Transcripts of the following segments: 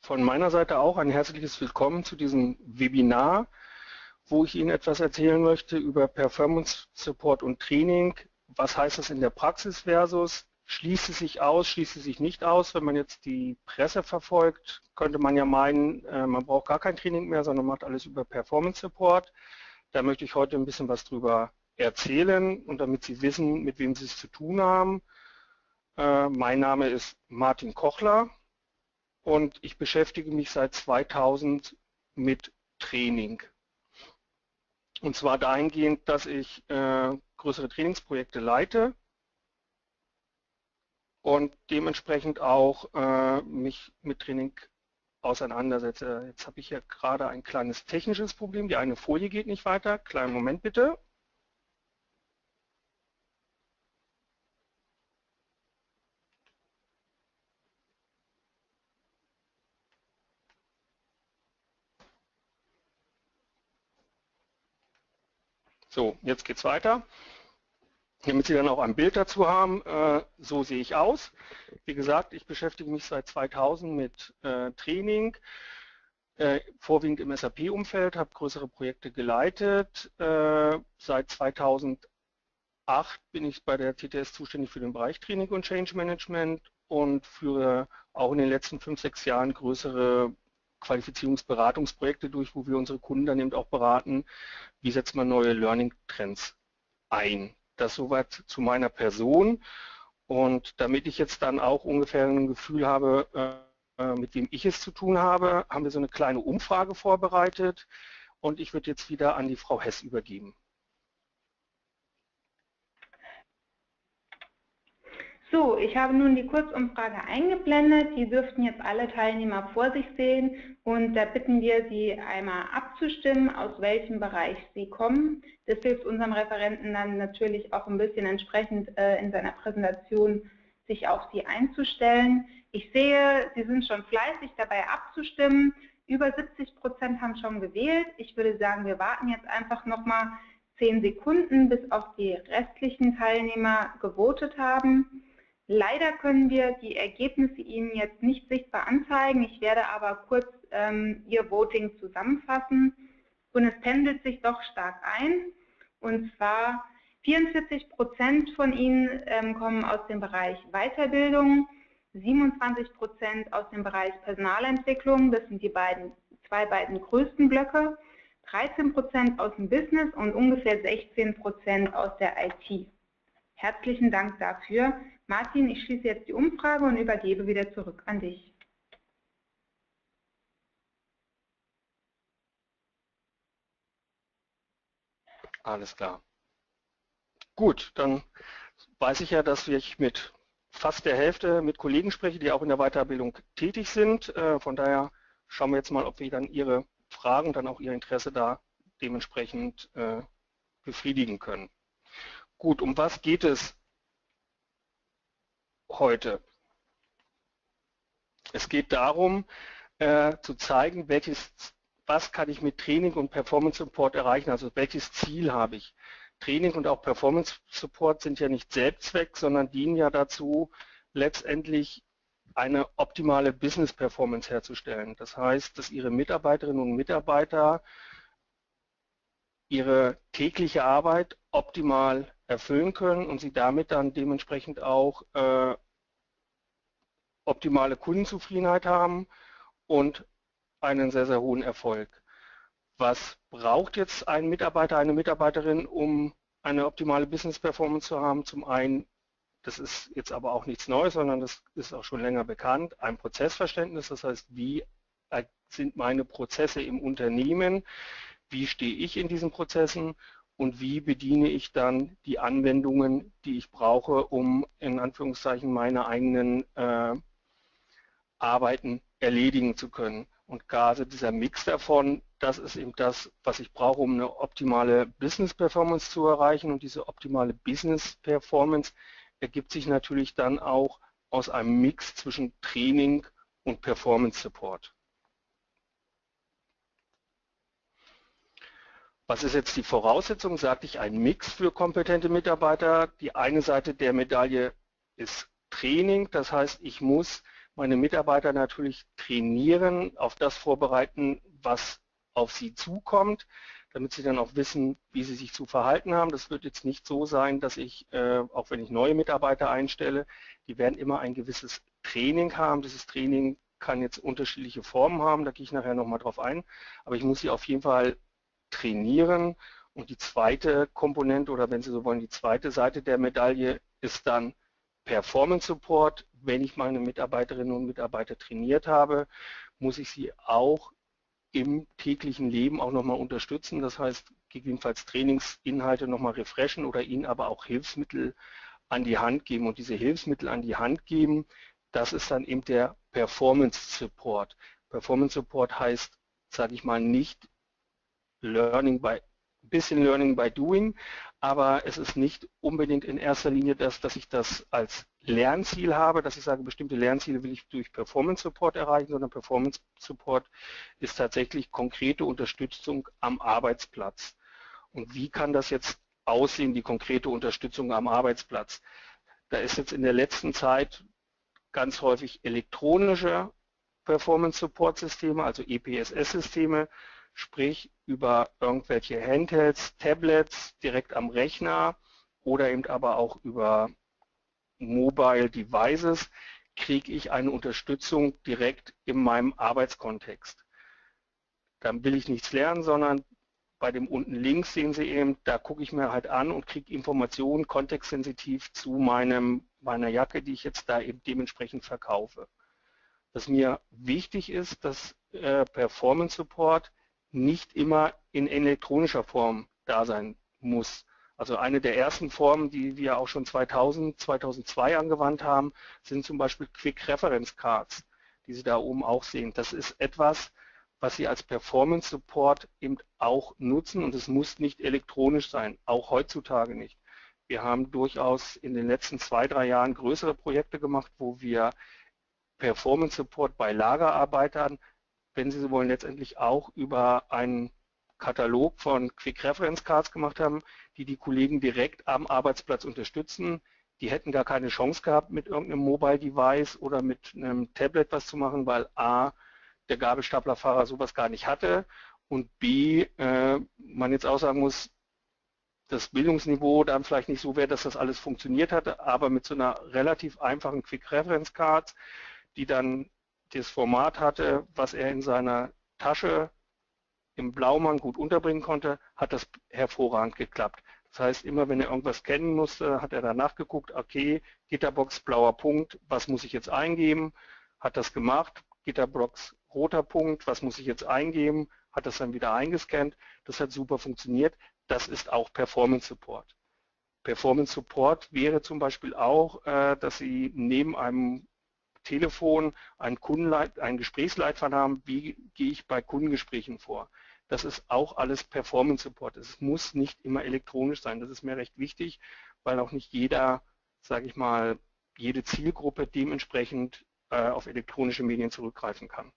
von meiner Seite auch ein herzliches Willkommen zu diesem Webinar, wo ich Ihnen etwas erzählen möchte über Performance Support und Training. Was heißt das in der Praxis versus schließt es sich aus, schließt es sich nicht aus? Wenn man jetzt die Presse verfolgt, könnte man ja meinen, man braucht gar kein Training mehr, sondern macht alles über Performance Support. Da möchte ich heute ein bisschen was drüber erzählen und damit Sie wissen, mit wem Sie es zu tun haben. Mein Name ist Martin Kochler und ich beschäftige mich seit 2000 mit Training. Und zwar dahingehend, dass ich größere Trainingsprojekte leite und dementsprechend auch mich mit Training auseinandersetze. Jetzt habe ich hier gerade ein kleines technisches Problem. Die eine Folie geht nicht weiter. Kleinen Moment bitte. So, jetzt geht es weiter. Damit Sie dann auch ein Bild dazu haben, so sehe ich aus. Wie gesagt, ich beschäftige mich seit 2000 mit Training, vorwiegend im SAP-Umfeld, habe größere Projekte geleitet. Seit 2008 bin ich bei der TTS zuständig für den Bereich Training und Change Management und führe auch in den letzten 5, 6 Jahren größere Qualifizierungsberatungsprojekte durch, wo wir unsere Kunden dann eben auch beraten, wie setzt man neue Learning-Trends ein. Das soweit zu meiner Person. Und damit ich jetzt dann auch ungefähr ein Gefühl habe, mit wem ich es zu tun habe, haben wir so eine kleine Umfrage vorbereitet und ich würde jetzt wieder an die Frau Hess übergeben. So, ich habe nun die Kurzumfrage eingeblendet. Die dürften jetzt alle Teilnehmer vor sich sehen und da bitten wir Sie einmal abzustimmen, aus welchem Bereich Sie kommen. Das hilft unserem Referenten dann natürlich auch ein bisschen entsprechend in seiner Präsentation sich auf Sie einzustellen. Ich sehe, Sie sind schon fleißig dabei abzustimmen. Über 70% haben schon gewählt. Ich würde sagen, wir warten jetzt einfach nochmal 10 Sekunden, bis auch die restlichen Teilnehmer gewotet haben. Leider können wir die Ergebnisse Ihnen jetzt nicht sichtbar anzeigen. Ich werde aber kurz Ihr Voting zusammenfassen. Und es pendelt sich doch stark ein. Und zwar 44% von Ihnen kommen aus dem Bereich Weiterbildung, 27% aus dem Bereich Personalentwicklung, das sind die zwei beiden größten Blöcke, 13% aus dem Business und ungefähr 16% aus der IT. Herzlichen Dank dafür. Martin, ich schließe jetzt die Umfrage und übergebe wieder zurück an dich. Alles klar. Gut, dann weiß ich ja, dass ich mit fast der Hälfte mit Kollegen spreche, die auch in der Weiterbildung tätig sind. Von daher schauen wir jetzt mal, ob wir dann Ihre Fragen, dann auch Ihr Interesse da dementsprechend befriedigen können. Gut, um was geht es heute? Es geht darum, zu zeigen, was kann ich mit Training und Performance Support erreichen, also welches Ziel habe ich. Training und auch Performance Support sind ja nicht Selbstzweck, sondern dienen ja dazu, letztendlich eine optimale Business Performance herzustellen. Das heißt, dass Ihre Mitarbeiterinnen und Mitarbeiter ihre tägliche Arbeit optimal erfüllen können und sie damit dann dementsprechend auch optimale Kundenzufriedenheit haben und einen sehr, sehr hohen Erfolg. Was braucht jetzt ein Mitarbeiter, eine Mitarbeiterin, um eine optimale Business Performance zu haben? Zum einen, das ist jetzt aber auch nichts Neues, sondern das ist auch schon länger bekannt, ein Prozessverständnis, das heißt, wie sind meine Prozesse im Unternehmen, wie stehe ich in diesen Prozessen und wie bediene ich dann die Anwendungen, die ich brauche, um in Anführungszeichen meine eigenen Arbeiten erledigen zu können. Und gerade dieser Mix davon, das ist eben das, was ich brauche, um eine optimale Business Performance zu erreichen. Und diese optimale Business Performance ergibt sich natürlich dann auch aus einem Mix zwischen Training und Performance Support. Was ist jetzt die Voraussetzung? Sagte ich, ein Mix für kompetente Mitarbeiter. Die eine Seite der Medaille ist Training, das heißt, ich muss meine Mitarbeiter natürlich trainieren, auf das vorbereiten, was auf sie zukommt, damit sie dann auch wissen, wie sie sich zu verhalten haben. Das wird jetzt nicht so sein, dass ich, auch wenn ich neue Mitarbeiter einstelle, die werden immer ein gewisses Training haben. Dieses Training kann jetzt unterschiedliche Formen haben, da gehe ich nachher nochmal drauf ein, aber ich muss sie auf jeden Fall trainieren. Und die zweite Komponente oder wenn Sie so wollen, die zweite Seite der Medaille ist dann Performance Support. Wenn ich meine Mitarbeiterinnen und Mitarbeiter trainiert habe, muss ich sie auch im täglichen Leben auch nochmal unterstützen. Das heißt, gegebenenfalls Trainingsinhalte nochmal refreshen oder ihnen aber auch Hilfsmittel an die Hand geben. Und diese Hilfsmittel an die Hand geben, das ist dann eben der Performance Support. Performance Support heißt, sage ich mal, nicht bisschen Learning by Doing, aber es ist nicht unbedingt in erster Linie das, dass ich das als Lernziel habe, dass ich sage, bestimmte Lernziele will ich durch Performance Support erreichen, sondern Performance Support ist tatsächlich konkrete Unterstützung am Arbeitsplatz. Und wie kann das jetzt aussehen, die konkrete Unterstützung am Arbeitsplatz? Da ist jetzt in der letzten Zeit ganz häufig elektronische Performance Support Systeme, also EPSS-Systeme, sprich über irgendwelche Handhelds, Tablets direkt am Rechner oder eben aber auch über Mobile Devices kriege ich eine Unterstützung direkt in meinem Arbeitskontext. Dann will ich nichts lernen, sondern bei dem unten links sehen Sie eben, da gucke ich mir halt an und kriege Informationen kontextsensitiv zu meiner Jacke, die ich jetzt da eben dementsprechend verkaufe. Was mir wichtig ist, dass Performance Support nicht immer in elektronischer Form da sein muss. Also eine der ersten Formen, die wir auch schon 2000, 2002 angewandt haben, sind zum Beispiel Quick Reference Cards, die Sie da oben auch sehen. Das ist etwas, was Sie als Performance Support eben auch nutzen und es muss nicht elektronisch sein, auch heutzutage nicht. Wir haben durchaus in den letzten 2, 3 Jahren größere Projekte gemacht, wo wir Performance Support bei Lagerarbeitern, wenn Sie so wollen, letztendlich auch über einen Katalog von Quick Reference Cards gemacht haben, die die Kollegen direkt am Arbeitsplatz unterstützen. Die hätten gar keine Chance gehabt, mit irgendeinem Mobile Device oder mit einem Tablet was zu machen, weil A, der Gabelstaplerfahrer sowas gar nicht hatte und B, man jetzt auch sagen muss, das Bildungsniveau dann vielleicht nicht so wäre, dass das alles funktioniert hatte, aber mit so einer relativ einfachen Quick Reference Cards, die dann das Format hatte, was er in seiner Tasche im Blaumann gut unterbringen konnte, hat das hervorragend geklappt. Das heißt, immer wenn er irgendwas kennen musste, hat er danach geguckt, okay, Gitterbox, blauer Punkt, was muss ich jetzt eingeben? Hat das gemacht. Gitterbox, roter Punkt, was muss ich jetzt eingeben? Hat das dann wieder eingescannt. Das hat super funktioniert. Das ist auch Performance Support. Performance Support wäre zum Beispiel auch, dass Sie neben einem Telefon einen Gesprächsleitfaden haben, wie gehe ich bei Kundengesprächen vor. Das ist auch alles Performance Support. Es muss nicht immer elektronisch sein. Das ist mir recht wichtig, weil auch nicht jeder, sage ich mal, jede Zielgruppe dementsprechend auf elektronische Medien zurückgreifen kann.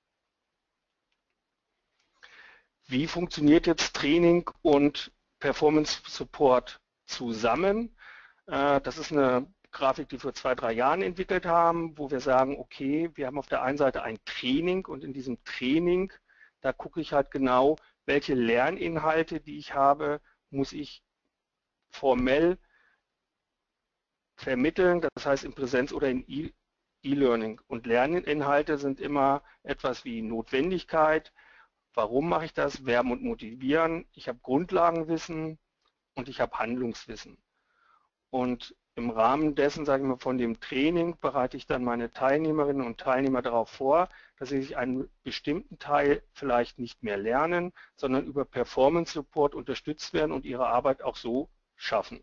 Wie funktioniert jetzt Training und Performance Support zusammen? Das ist eine Grafik, die wir vor 2, 3 Jahren entwickelt haben, wo wir sagen, okay, wir haben auf der einen Seite ein Training und in diesem Training, da gucke ich halt genau, welche Lerninhalte, die ich habe, muss ich formell vermitteln, das heißt in Präsenz oder in E-Learning. Und Lerninhalte sind immer etwas wie Notwendigkeit, warum mache ich das, werben und motivieren, ich habe Grundlagenwissen und ich habe Handlungswissen. Und im Rahmen dessen, sage ich mal, von dem Training bereite ich dann meine Teilnehmerinnen und Teilnehmer darauf vor, dass sie sich einen bestimmten Teil vielleicht nicht mehr lernen, sondern über Performance Support unterstützt werden und ihre Arbeit auch so schaffen.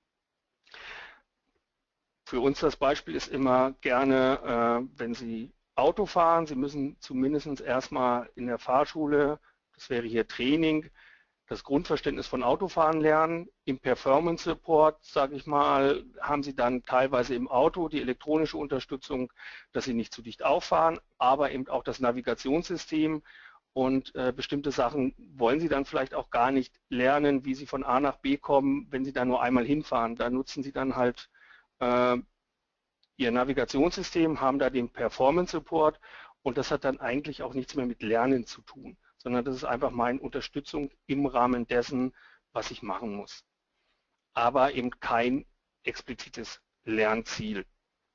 Für uns das Beispiel ist immer gerne, wenn Sie Auto fahren, Sie müssen zumindest erstmal in der Fahrschule, das wäre hier Training, das Grundverständnis von Autofahren lernen. Im Performance Support, sage ich mal, haben Sie dann teilweise im Auto die elektronische Unterstützung, dass Sie nicht zu dicht auffahren, aber eben auch das Navigationssystem und bestimmte Sachen wollen Sie dann vielleicht auch gar nicht lernen, wie Sie von A nach B kommen, wenn Sie da nur einmal hinfahren. Da nutzen Sie dann halt ihr Navigationssystem, haben da den Performance Support und das hat dann eigentlich auch nichts mehr mit Lernen zu tun, sondern das ist einfach meine Unterstützung im Rahmen dessen, was ich machen muss. Aber eben kein explizites Lernziel.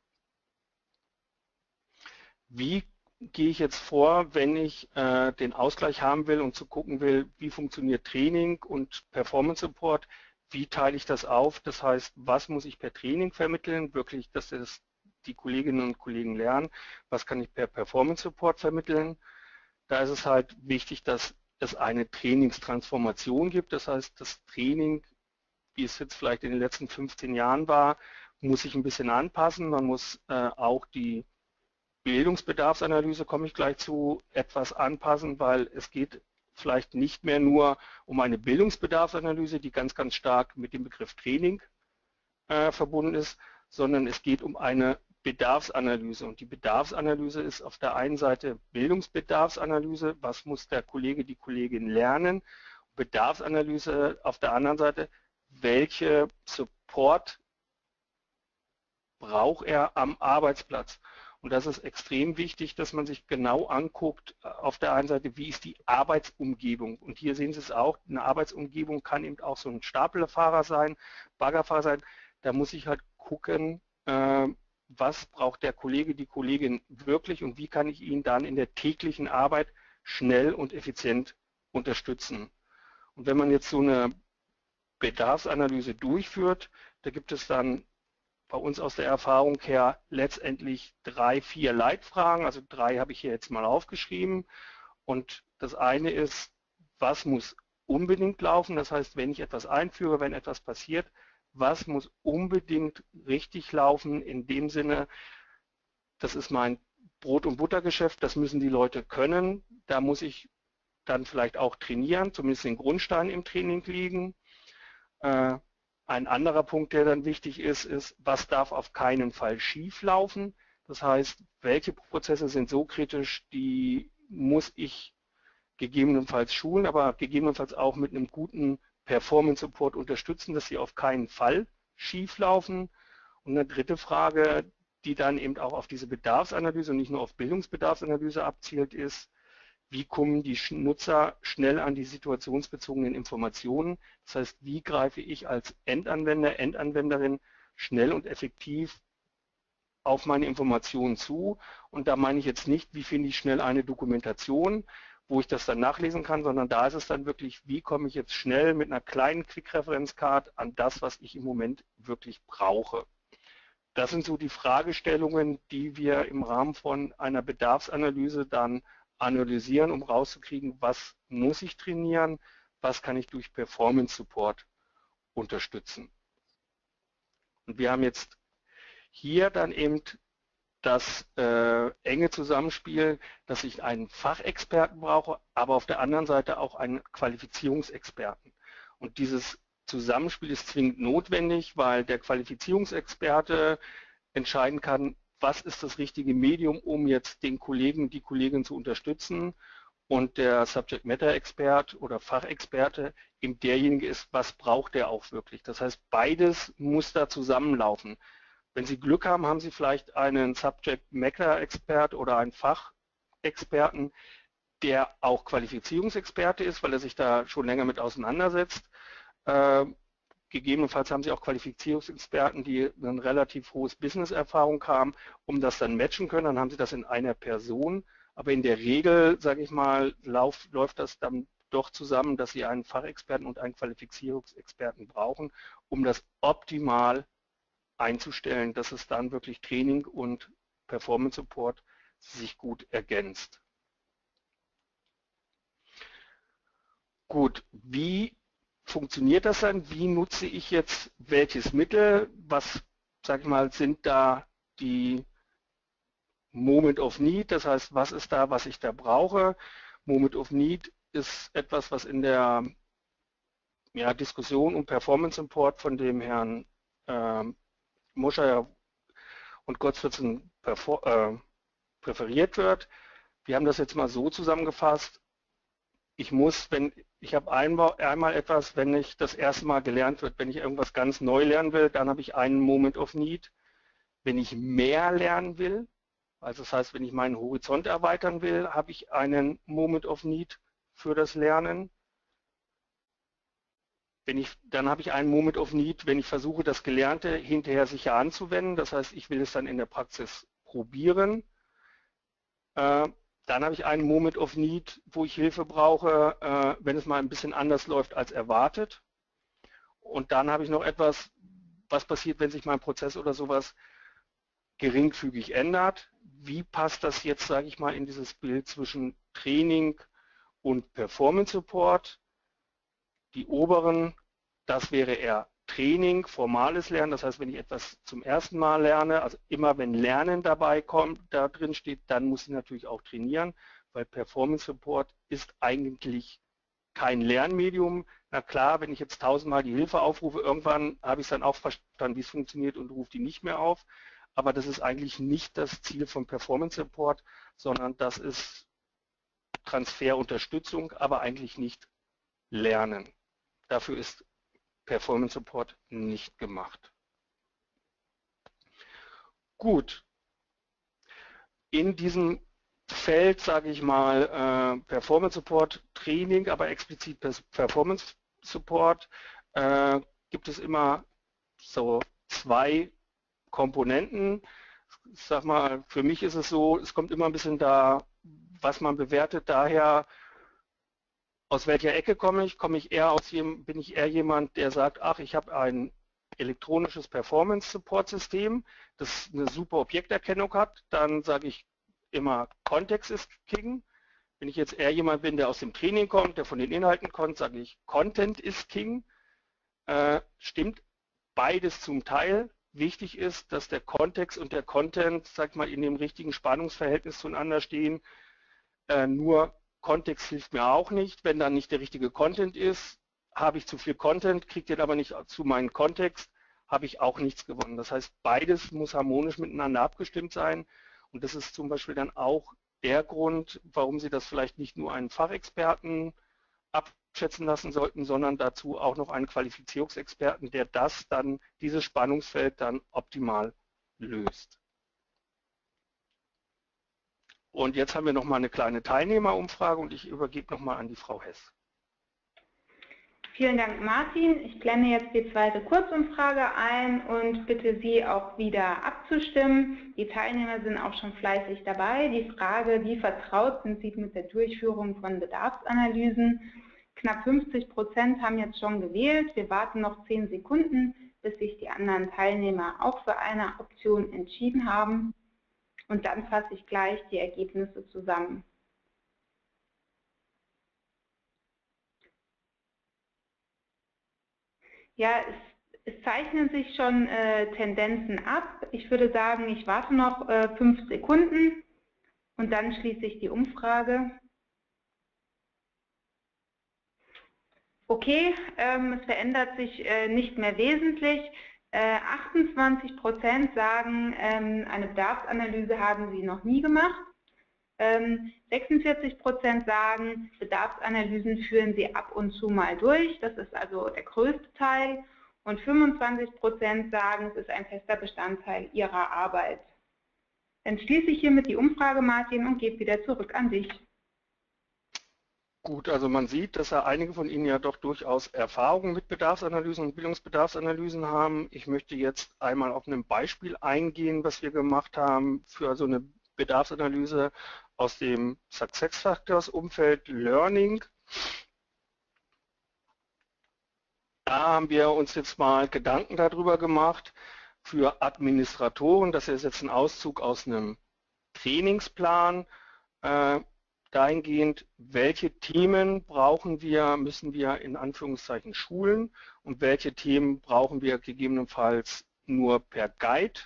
Wie gehe ich jetzt vor, wenn ich den Ausgleich haben will und zu gucken will, wie funktioniert Training und Performance Support? Wie teile ich das auf? Das heißt, was muss ich per Training vermitteln? Wirklich, dass das die Kolleginnen und Kollegen lernen. Was kann ich per Performance Support vermitteln? Da ist es halt wichtig, dass es eine Trainingstransformation gibt. Das heißt, das Training, wie es jetzt vielleicht in den letzten 15 Jahren war, muss sich ein bisschen anpassen. Man muss auch die Bildungsbedarfsanalyse, komme ich gleich zu, etwas anpassen, weil es geht vielleicht nicht mehr nur um eine Bildungsbedarfsanalyse, die ganz, ganz stark mit dem Begriff Training verbunden ist, sondern es geht um eine Bedarfsanalyse. Und die Bedarfsanalyse ist auf der einen Seite Bildungsbedarfsanalyse, was muss der Kollege, die Kollegin lernen, Bedarfsanalyse auf der anderen Seite, welche Support braucht er am Arbeitsplatz. Und das ist extrem wichtig, dass man sich genau anguckt, auf der einen Seite, wie ist die Arbeitsumgebung. Und hier sehen Sie es auch, eine Arbeitsumgebung kann eben auch so ein Staplerfahrer sein, Baggerfahrer sein. Da muss ich halt gucken, was braucht der Kollege, die Kollegin wirklich und wie kann ich ihn dann in der täglichen Arbeit schnell und effizient unterstützen. Und wenn man jetzt so eine Bedarfsanalyse durchführt, da gibt es dann bei uns aus der Erfahrung her letztendlich 3, 4 Leitfragen, also 3 habe ich hier jetzt mal aufgeschrieben. Und das eine ist, was muss unbedingt laufen? Das heißt, wenn ich etwas einführe, wenn etwas passiert, was muss unbedingt richtig laufen? In dem Sinne, das ist mein Brot- und Buttergeschäft, das müssen die Leute können. Da muss ich dann vielleicht auch trainieren, zumindest den Grundstein im Training liegen. Ein anderer Punkt, der dann wichtig ist, ist, was darf auf keinen Fall schief laufen? Das heißt, welche Prozesse sind so kritisch, die muss ich gegebenenfalls schulen, aber gegebenenfalls auch mit einem guten Performance Support unterstützen, dass sie auf keinen Fall schief laufen. Und eine dritte Frage, die dann eben auch auf diese Bedarfsanalyse und nicht nur auf Bildungsbedarfsanalyse abzielt, ist, wie kommen die Nutzer schnell an die situationsbezogenen Informationen? Das heißt, wie greife ich als Endanwender, Endanwenderin schnell und effektiv auf meine Informationen zu? Und da meine ich jetzt nicht, wie finde ich schnell eine Dokumentation, wo ich das dann nachlesen kann, sondern da ist es dann wirklich, wie komme ich jetzt schnell mit einer kleinen Quick-Reference-Card an das, was ich im Moment wirklich brauche. Das sind so die Fragestellungen, die wir im Rahmen von einer Bedarfsanalyse dann analysieren, um rauszukriegen, was muss ich trainieren, was kann ich durch Performance Support unterstützen. Und wir haben jetzt hier dann eben das enge Zusammenspiel, dass ich einen Fachexperten brauche, aber auf der anderen Seite auch einen Qualifizierungsexperten. Und dieses Zusammenspiel ist zwingend notwendig, weil der Qualifizierungsexperte entscheiden kann, was ist das richtige Medium, um jetzt den Kollegen, die Kollegin zu unterstützen, und der Subject Matter Expert oder Fachexperte eben derjenige ist, was braucht er auch wirklich. Das heißt, beides muss da zusammenlaufen. Wenn Sie Glück haben, haben Sie vielleicht einen Subject Matter Expert oder einen Fachexperten, der auch Qualifizierungsexperte ist, weil er sich da schon länger mit auseinandersetzt. Gegebenenfalls haben Sie auch Qualifizierungsexperten, die ein relativ hohes Business-Erfahrung haben, um das dann matchen können. Dann haben Sie das in einer Person. Aber in der Regel, sage ich mal, läuft das dann doch zusammen, dass Sie einen Fachexperten und einen Qualifizierungsexperten brauchen, um das optimal einzustellen, dass es dann wirklich Training und Performance Support sich gut ergänzt. Gut, wie funktioniert das dann? Wie nutze ich jetzt welches Mittel? Was, sag ich mal, sind da die Moment of Need? Das heißt, was ist da, was ich da brauche? Moment of Need ist etwas, was in der Diskussion um Performance Support von dem Herrn Moscher und Gottfriedsen präferiert wird. Wir haben das jetzt mal so zusammengefasst. Ich habe einmal etwas, wenn ich das erste Mal gelernt wird, wenn ich irgendwas ganz neu lernen will, dann habe ich einen Moment of Need. Wenn ich mehr lernen will, also das heißt, wenn ich meinen Horizont erweitern will, habe ich einen Moment of Need für das Lernen. Dann habe ich einen Moment of Need, wenn ich versuche, das Gelernte hinterher sicher anzuwenden. Das heißt, ich will es dann in der Praxis probieren. Dann habe ich einen Moment of Need, wo ich Hilfe brauche, wenn es mal ein bisschen anders läuft als erwartet. Und dann habe ich noch etwas, was passiert, wenn sich mein Prozess oder sowas geringfügig ändert. Wie passt das jetzt, sage ich mal, in dieses Bild zwischen Training und Performance Support? Die oberen, das wäre eher Training, formales Lernen. Das heißt, wenn ich etwas zum ersten Mal lerne, also immer wenn Lernen dabei kommt, da drin steht, dann muss ich natürlich auch trainieren, weil Performance Support ist eigentlich kein Lernmedium. Na klar, wenn ich jetzt 1000-mal die Hilfe aufrufe, irgendwann habe ich es dann auch verstanden, wie es funktioniert und rufe die nicht mehr auf. Aber das ist eigentlich nicht das Ziel von Performance Support, sondern das ist Transferunterstützung, aber eigentlich nicht Lernen. Dafür ist Performance Support nicht gemacht. Gut. In diesem Feld, sage ich mal, Performance Support Training, aber explizit Performance Support, gibt es immer so zwei Komponenten. Ich sag mal, für mich ist es so, es kommt immer ein bisschen da, was man bewertet, daher, aus welcher Ecke komme ich? Bin ich eher jemand, der sagt, ach, ich habe ein elektronisches Performance-Support-System, das eine super Objekterkennung hat, dann sage ich immer, Kontext ist King. Wenn ich jetzt eher jemand bin, der aus dem Training kommt, der von den Inhalten kommt, sage ich, Content ist King. Stimmt beides zum Teil. Wichtig ist, dass der Kontext und der Content, sag mal, in dem richtigen Spannungsverhältnis zueinander stehen. Nur Kontext hilft mir auch nicht. Wenn dann nicht der richtige Content ist, habe ich zu viel Content, kriegt den aber nicht zu meinem Kontext, habe ich auch nichts gewonnen. Das heißt, beides muss harmonisch miteinander abgestimmt sein. Und das ist zum Beispiel dann auch der Grund, warum Sie das vielleicht nicht nur einen Fachexperten abschätzen lassen sollten, sondern dazu auch noch einen Qualifizierungsexperten, der dieses Spannungsfeld dann optimal löst. Und jetzt haben wir noch mal eine kleine Teilnehmerumfrage und ich übergebe noch mal an die Frau Hess. Vielen Dank, Martin. Ich blende jetzt die zweite Kurzumfrage ein und bitte Sie auch wieder abzustimmen. Die Teilnehmer sind auch schon fleißig dabei. Die Frage, wie vertraut sind Sie mit der Durchführung von Bedarfsanalysen? Knapp 50% haben jetzt schon gewählt. Wir warten noch 10 Sekunden, bis sich die anderen Teilnehmer auch für eine Option entschieden haben. Und dann fasse ich gleich die Ergebnisse zusammen. Ja, es zeichnen sich schon Tendenzen ab. Ich würde sagen, ich warte noch 5 Sekunden und dann schließe ich die Umfrage. Okay, es verändert sich nicht mehr wesentlich. 28% sagen, eine Bedarfsanalyse haben sie noch nie gemacht. 46% sagen, Bedarfsanalysen führen sie ab und zu mal durch. Das ist also der größte Teil. Und 25% sagen, es ist ein fester Bestandteil ihrer Arbeit. Dann schließe ich hiermit die Umfrage, Martin, und gebe wieder zurück an dich. Gut, also man sieht, dass ja einige von Ihnen ja doch durchaus Erfahrungen mit Bedarfsanalysen und Bildungsbedarfsanalysen haben. Ich möchte jetzt einmal auf ein Beispiel eingehen, was wir gemacht haben für so eine Bedarfsanalyse aus dem SuccessFactors-Umfeld Learning. Da haben wir uns jetzt mal Gedanken darüber gemacht für Administratoren. Das ist jetzt ein Auszug aus einem Trainingsplan. Dahingehend, welche Themen müssen wir in Anführungszeichen schulen und welche Themen brauchen wir gegebenenfalls nur per Guide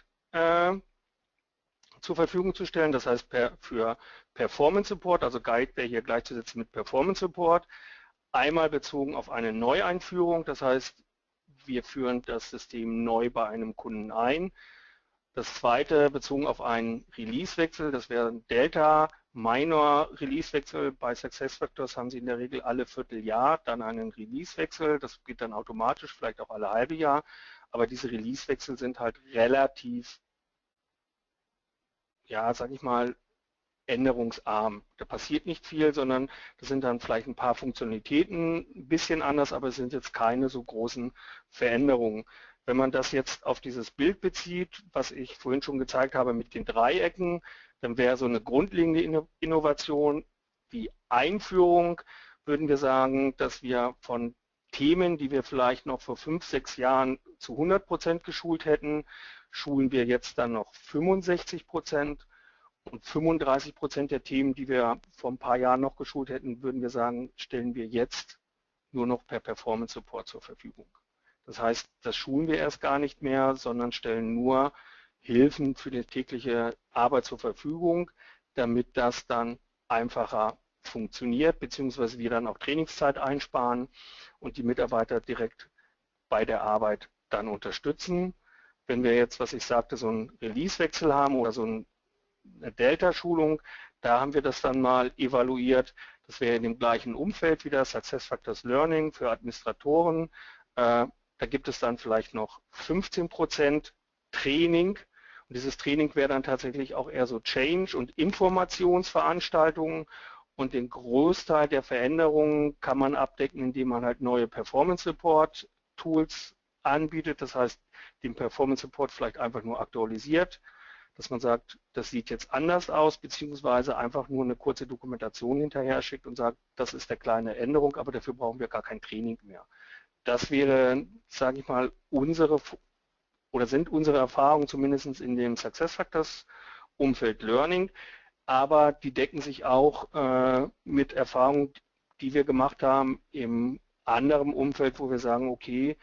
zur Verfügung zu stellen. Das heißt für Performance Support, also Guide wäre hier gleichzusetzen mit Performance Support. Einmal bezogen auf eine Neueinführung, das heißt, wir führen das System neu bei einem Kunden ein. Das zweite bezogen auf einen Releasewechsel, das wäre ein Delta Minor Releasewechsel. Bei SuccessFactors haben Sie in der Regel alle Vierteljahr dann einen Releasewechsel. Das geht dann automatisch, vielleicht auch alle halbe Jahr. Aber diese Releasewechsel sind halt relativ ja, sag ich mal, änderungsarm. Da passiert nicht viel, sondern das sind dann vielleicht ein paar Funktionalitäten ein bisschen anders, aber es sind jetzt keine so großen Veränderungen. Wenn man das jetzt auf dieses Bild bezieht, was ich vorhin schon gezeigt habe mit den Dreiecken, dann wäre so eine grundlegende Innovation die Einführung, würden wir sagen, dass wir von Themen, die wir vielleicht noch vor 5, 6 Jahren zu 100% geschult hätten, schulen wir jetzt dann noch 65%. Und 35% der Themen, die wir vor ein paar Jahren noch geschult hätten, würden wir sagen, stellen wir jetzt nur noch per Performance Support zur Verfügung. Das heißt, das schulen wir erst gar nicht mehr, sondern stellen nur Hilfen für die tägliche Arbeit zur Verfügung, damit das dann einfacher funktioniert, beziehungsweise wir dann auch Trainingszeit einsparen und die Mitarbeiter direkt bei der Arbeit dann unterstützen. Wenn wir jetzt, was ich sagte, so einen Release-Wechsel haben oder so eine Delta-Schulung, da haben wir das dann mal evaluiert. Das wäre in dem gleichen Umfeld wieder, SuccessFactors Learning für Administratoren. Da gibt es dann vielleicht noch 15% Training. Und dieses Training wäre dann tatsächlich auch eher so Change- und Informationsveranstaltungen. Und den Großteil der Veränderungen kann man abdecken, indem man halt neue Performance-Support-Tools anbietet. Das heißt, den Performance-Support vielleicht einfach nur aktualisiert, dass man sagt, das sieht jetzt anders aus, beziehungsweise einfach nur eine kurze Dokumentation hinterher schickt und sagt, das ist eine kleine Änderung, aber dafür brauchen wir gar kein Training mehr. Das wäre, sage ich mal, sind unsere Erfahrungen zumindest in dem SuccessFactors Umfeld Learning, aber die decken sich auch mit Erfahrungen, die wir gemacht haben im anderen Umfeld, wo wir sagen, okay,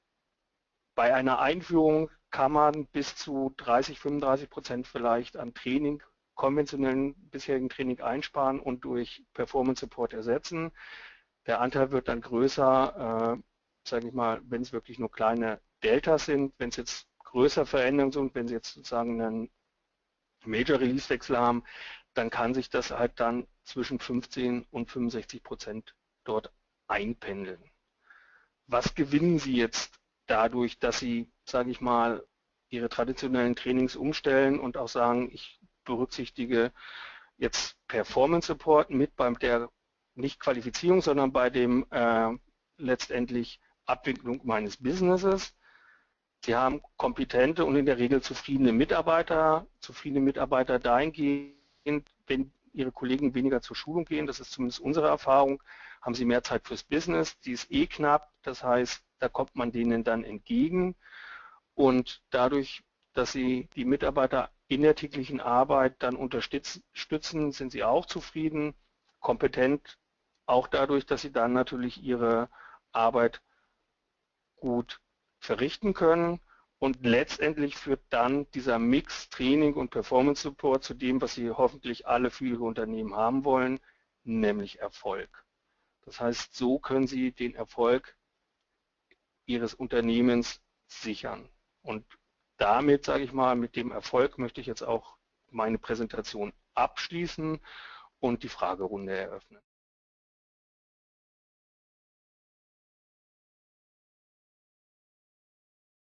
bei einer Einführung kann man bis zu 30-35% vielleicht an Training, konventionellen bisherigen Training einsparen und durch Performance Support ersetzen. Der Anteil wird dann größer, sage ich mal, wenn es wirklich nur kleine Deltas sind. Wenn es jetzt größere Veränderungen sind, wenn Sie jetzt sozusagen einen Major Release Wechsel haben, dann kann sich das halt dann zwischen 15 und 65% dort einpendeln. Was gewinnen Sie jetzt dadurch, dass Sie, sage ich mal, Ihre traditionellen Trainings umstellen und auch sagen, ich berücksichtige jetzt Performance Support mit bei der nicht Qualifizierung, sondern bei dem letztendlich Abwicklung meines Businesses. Sie haben kompetente und in der Regel zufriedene Mitarbeiter dahingehend, wenn Ihre Kollegen weniger zur Schulung gehen, das ist zumindest unsere Erfahrung, haben Sie mehr Zeit fürs Business, die ist eh knapp, das heißt, da kommt man denen dann entgegen und dadurch, dass Sie die Mitarbeiter in der täglichen Arbeit dann unterstützen, sind Sie auch zufrieden, kompetent, auch dadurch, dass Sie dann natürlich Ihre Arbeit gut verrichten können. Und letztendlich führt dann dieser Mix Training und Performance Support zu dem, was Sie hoffentlich alle für Ihre Unternehmen haben wollen, nämlich Erfolg. Das heißt, so können Sie den Erfolg Ihres Unternehmens sichern. Und damit, sage ich mal, mit dem Erfolg möchte ich jetzt auch meine Präsentation abschließen und die Fragerunde eröffnen.